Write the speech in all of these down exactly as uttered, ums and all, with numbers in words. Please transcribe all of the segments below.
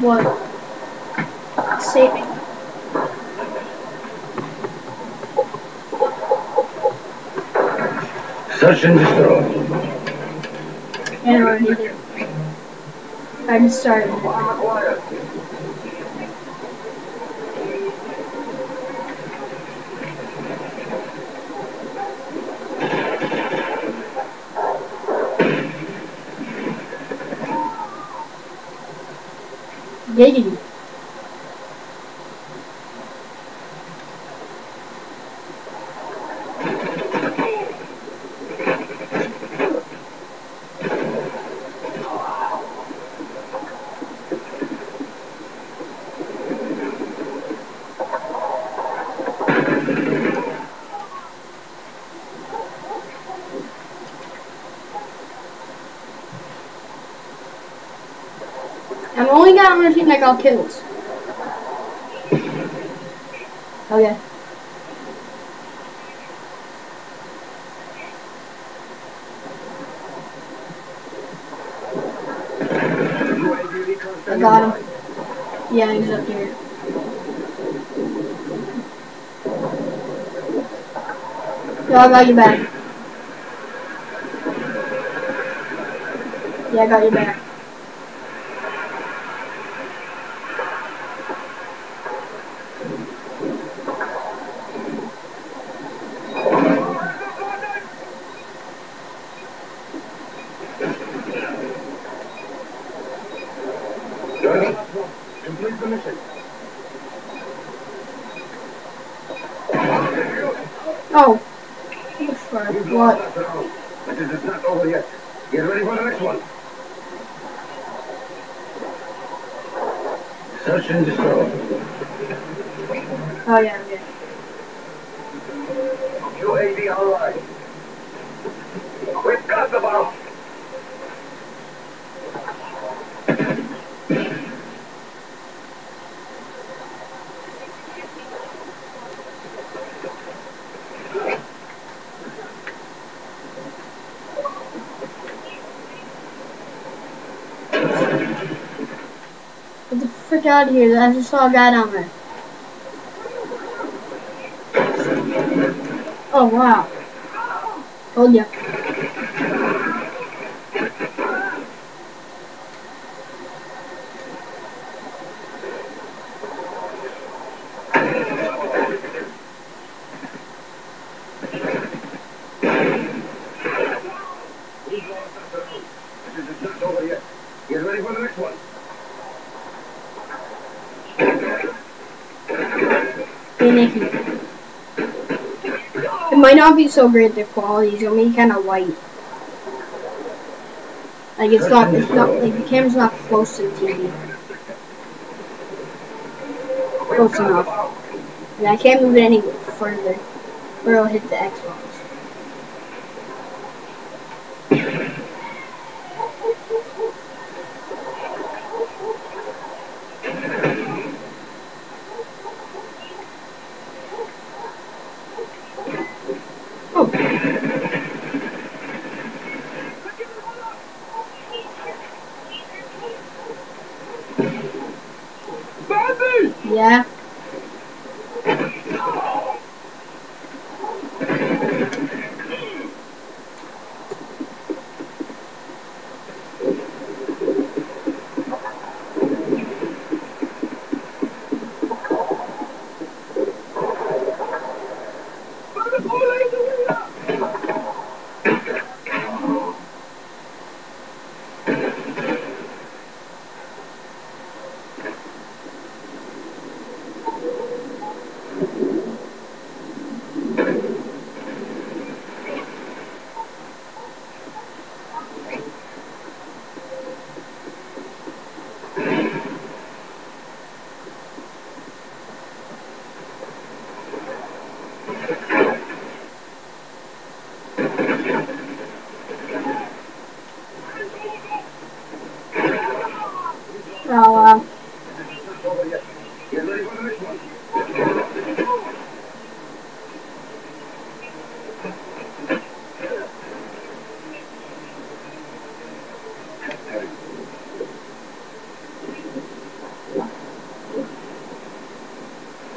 What? Saving. Search and destroy. And already did. I just started. Bomb acquired. Giggity. I'm only got one thing I got kills. Okay. I got him. Yeah, he's up here. Yo, I got you back. Yeah, I got you back. Complete the mission. Oh. What? But it is not over yet. Get ready for the next one. Search and destroy. Oh yeah, okay. U A V online. We've got the bomb. Get the frick out of here. I just saw a guy down there. Oh wow. Told ya. This is not over yet. Get ready for the next one. Hey Nikki. It might not be so great the quality, it's gonna be kinda white. Like it's not it's not like the camera's not close to the T V. Close enough. And I can't move it any further or it'll hit the Xbox. Yeah.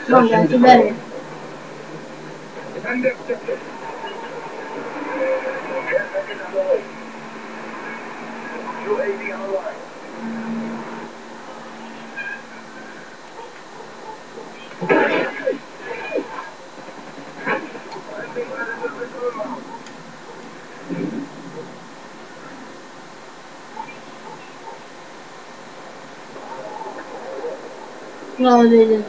Come on, guys, you better. Defend the objective. Care package on the way. U A V on the line. No, they didn't.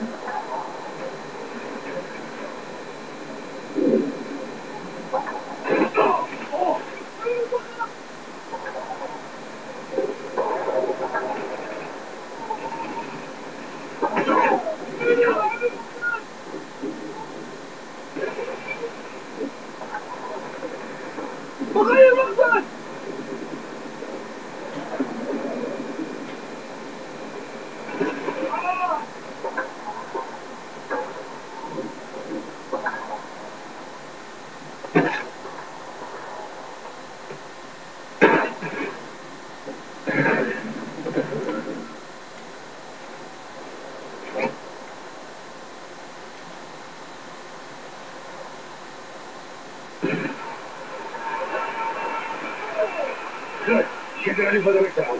Good. Get ready for the next round.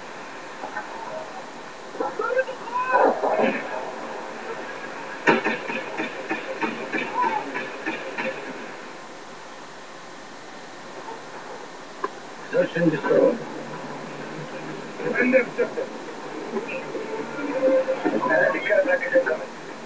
Search and destroy. Defend the objective. Enemy care package incoming.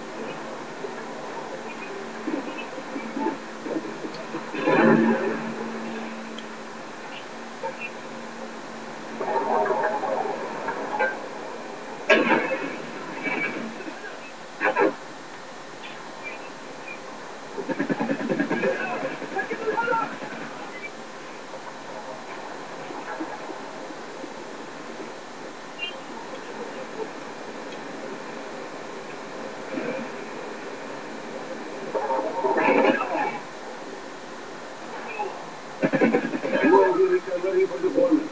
U A V recon ready for deployment.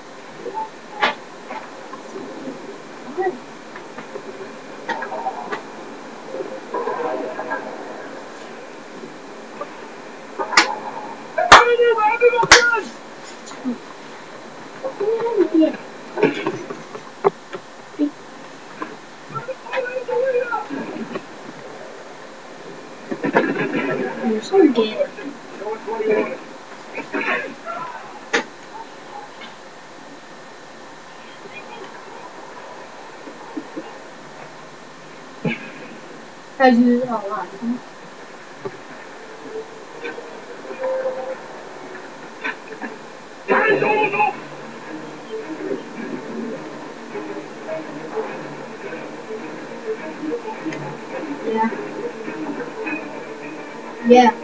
You're so gay. Show us what you want. I use it a lot. Huh? Yeah. Yeah.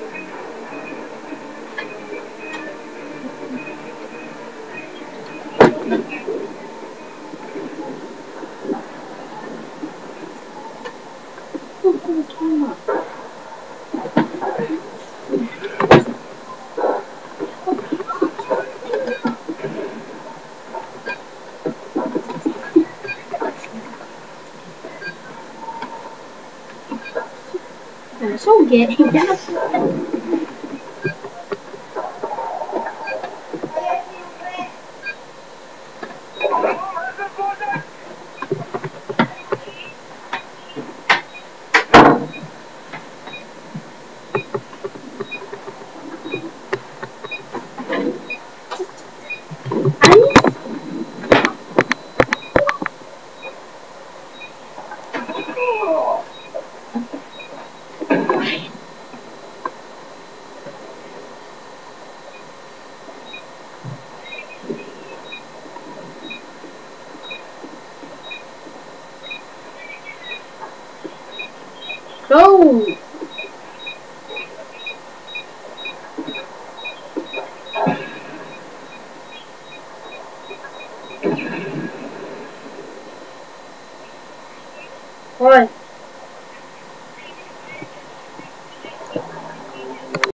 You're so gay. Go! What?